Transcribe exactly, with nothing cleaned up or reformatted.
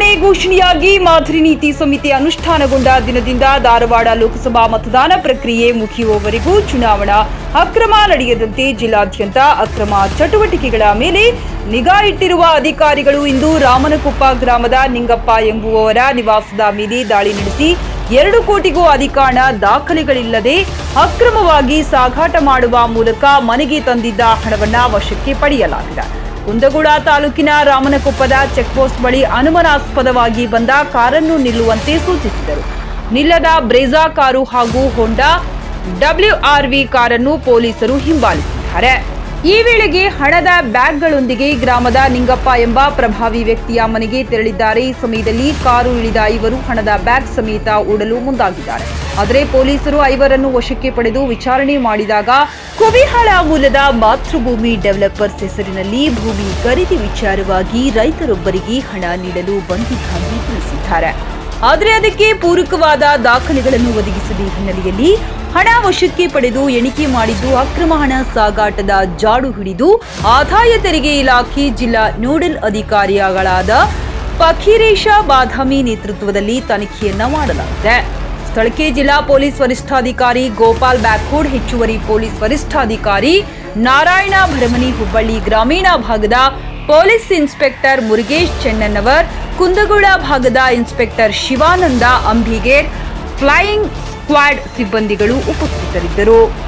ಚುನಾವಣೆ ಘೋಷಣೆಯಾಗಿ ಮಾದರಿ ನೀತಿ ಸಂಹಿತೆ ಅನುಷ್ಠಾನಗೊಂಡ ದಿನದಿಂದ ಧಾರವಾಡ ಲೋಕಸಭಾ ಮತದಾನ ಪ್ರಕ್ರಿಯೆ ಮುಗಿಯುವವರೆಗೂ ಚುನಾವಣಾ ಅಕ್ರಮ ನಡೆಯದಂತೆ ಜಿಲ್ಲಾದ್ಯಂತ ಅಕ್ರಮ ಚಟುವಟಿಕೆಗಳ ಮೇಲೆ ನಿಗಾ ಇಟ್ಟಿರುವ ಅಧಿಕಾರಿಗಳು ಇಂದು ರಾಮನಕೊಪ್ಪ ಗ್ರಾಮದ ನಿಂಗಪ್ಪ ಎಂಬುವವರ ನಿವಾಸದ ಮೇಲೆ ದಾಳಿ ನಡೆಸಿ ಎರಡು ಕೋಟಿಗೂ ಅಧಿಕ ಹಣ ದಾಖಲೆಗಳಿಲ್ಲದೆ ಅಕ್ರಮವಾಗಿ ಸಾಗಾಟ ಮಾಡುವ ಮೂಲಕ ಮನೆಗೆ ತಂದಿದ್ದ ಹಣವನ್ನು ವಶಕ್ಕೆ ಪಡೆಯಲಾಗಿದೆ. ಕುಂದಗೋಳ ತಾಲೂಕಿನ ರಾಮನಕೊಪ್ಪದ ಚೆಕ್ಪೋಸ್ಟ್ ಬಳಿ ಅನುಮಾನಾಸ್ಪದವಾಗಿ ಬಂದ ಕಾರನ್ನು ನಿಲ್ಲುವಂತೆ ಸೂಚಿಸಿದರು. ನಿಲ್ಲದ ಬ್ರೇಜಾ ಕಾರು ಹಾಗೂ ಹೋಂಡಾ ಡಬ್ಲ್ಯೂಆರ್ವಿ ಕಾರನ್ನು ಪೊಲೀಸರು ಹಿಂಬಾಲಿಸಿದ್ದಾರೆ. ಈ ವೇಳೆಗೆ ಹಣದ ಬ್ಯಾಗ್ಗಳೊಂದಿಗೆ ಗ್ರಾಮದ ನಿಂಗಪ್ಪ ಎಂಬ ಪ್ರಭಾವಿ ವ್ಯಕ್ತಿಯ ಮನೆಗೆ ತೆರಳಿದ್ದಾರೆ. ಈ ಸಮಯದಲ್ಲಿ ಕಾರು ಇಳಿದ ಐವರು ಹಣದ ಬ್ಯಾಗ್ ಸಮೇತ ಓಡಲು ಮುಂದಾಗಿದ್ದಾರೆ. ಆದರೆ ಪೊಲೀಸರು ಐವರನ್ನು ವಶಕ್ಕೆ ಪಡೆದು ವಿಚಾರಣೆ ಮಾಡಿದಾಗ ಕುವಿಹಾಳ ಮೂಲದ ಮಾತೃಭೂಮಿ ಡೆವಲಪರ್ಸ್ ಹೆಸರಿನಲ್ಲಿ ಭೂಮಿ ಖರೀದಿ ವಿಚಾರವಾಗಿ ರೈತರೊಬ್ಬರಿಗೆ ಹಣ ನೀಡಲು ಬಂದಿದ್ದಾಗಿ ತಿಳಿಸಿದ್ದಾರೆ. ಆದರೆ ಅದಕ್ಕೆ ಪೂರಕವಾದ ದಾಖಲೆಗಳನ್ನು ಒದಗಿಸದ ಹಿನ್ನೆಲೆಯಲ್ಲಿ ಹಣ ವಶಕ್ಕೆ ಪಡೆದು ಎಣಿಕೆ ಮಾಡಿದ್ದು ಅಕ್ರಮ ಹಣ ಸಾಗಾಟದ ಜಾಡು ಹಿಡಿದು ಆದಾಯ ತೆರಿಗೆ ಇಲಾಖೆ ಜಿಲ್ಲಾ ನೋಡಲ್ ಅಧಿಕಾರಿಗಳಾದ ಫಕೀರೇಶ ಬಾದಾಮಿ ನೇತೃತ್ವದಲ್ಲಿ ತನಿಖೆಯನ್ನ ಮಾಡಲಾಗಿದೆ. ಸ್ಥಳಕ್ಕೆ ಜಿಲ್ಲಾ ಪೊಲೀಸ್ ವರಿಷ್ಠಾಧಿಕಾರಿ ಗೋಪಾಲ್ ಬ್ಯಾಕ್ಕೋಡ್, ಹೆಚ್ಚುವರಿ ಪೊಲೀಸ್ ವರಿಷ್ಠಾಧಿಕಾರಿ ನಾರಾಯಣ ಭರಮನಿ, ಹುಬ್ಬಳ್ಳಿ ಗ್ರಾಮೀಣ ಭಾಗದ ಪೊಲೀಸ್ ಇನ್ಸ್ಪೆಕ್ಟರ್ ಮುರುಗೇಶ್ ಚೆನ್ನನ್ನವರ್, ಕುಂದಗೋಳ ಭಾಗದ inspector Shivananda Ambiger, flying squad ಸಿಬ್ಬಂದಿಗಳು ಉಪಸ್ಥಿತರಿದ್ದರು.